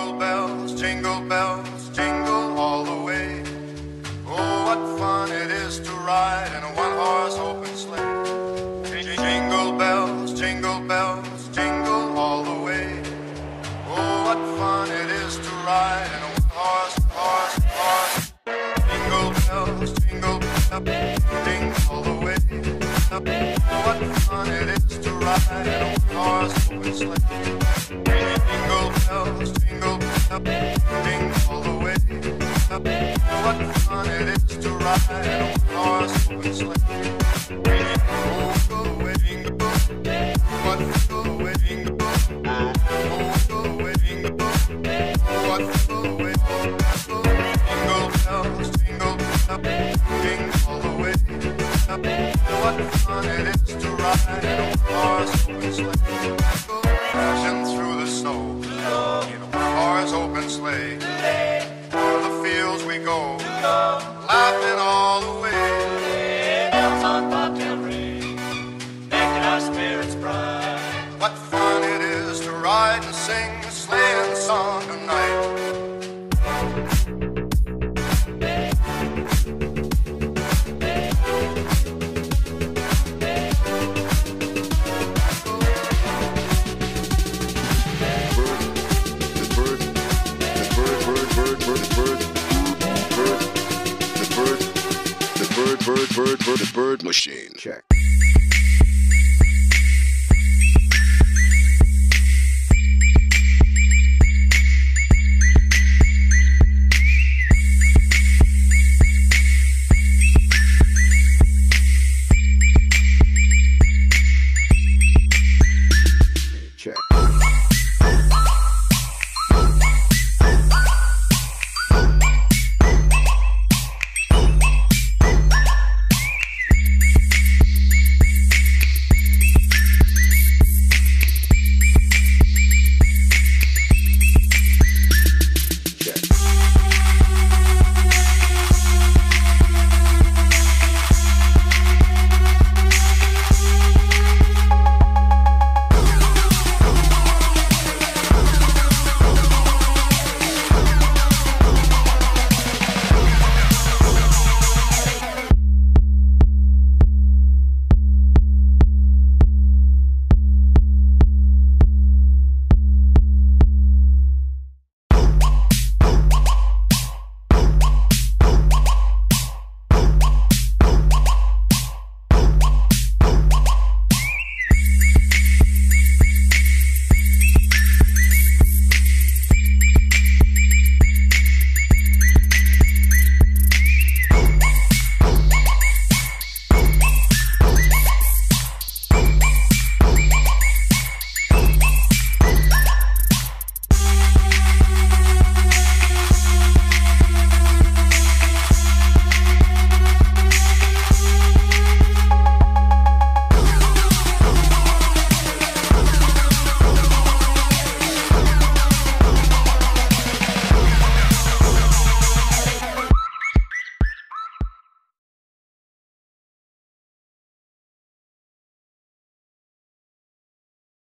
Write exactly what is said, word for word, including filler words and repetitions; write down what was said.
Jingle bells, jingle bells, jingle all the way. Oh, what fun it is to ride in a one-horse open sleigh. Jingle bells, jingle bells, jingle all the way. Oh, what fun it is to ride in a one-horse, horse, horse. Jingle bells, jingle bells, jingle all the way. Oh, what fun it is to ride in a one-horse open sleigh. Jingle bells, jingle bells, jingle all the way. What fun it is to ride in a one-horse open sleigh. Oh, go away, jingle, what go away, jingle, oh, go away, jingle, what go away, jingle bells, jingle bells, jingle all the way. What fun it is to ride in a one-horse open sleigh. Go crashing through the snow in a one-horse open sleigh. O'er the fields we go, laughing all the way. Bells on bobtail ring, making our spirits bright. What fun it is to ride and sing a sleighing song tonight. Bird, bird, bird, bird, bird, bird machine. Check.